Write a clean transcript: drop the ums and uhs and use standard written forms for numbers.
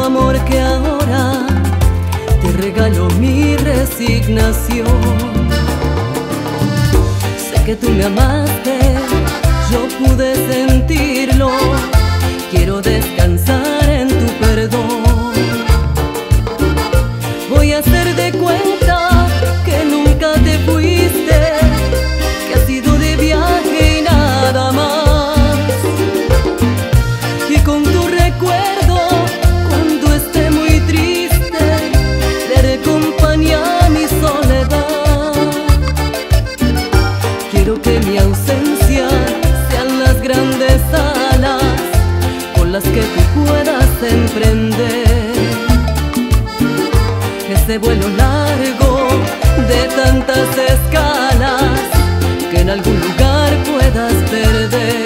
amor que ahora te regalo mi resignación. Sé que tú me amaste, yo pude sentirlo. Quiero descansar en tu perdón. Voy a hacer de cuenta que nunca te fuiste, que has ido de viaje y nada más. Y con tu recuerdo, cuando esté muy triste, te haré compañía a mi soledad. Quiero que mi ausencia sean las grandes alas con las que tú puedas emprender ese vuelo largo de tantas escalas que en algún lugar puedas perder.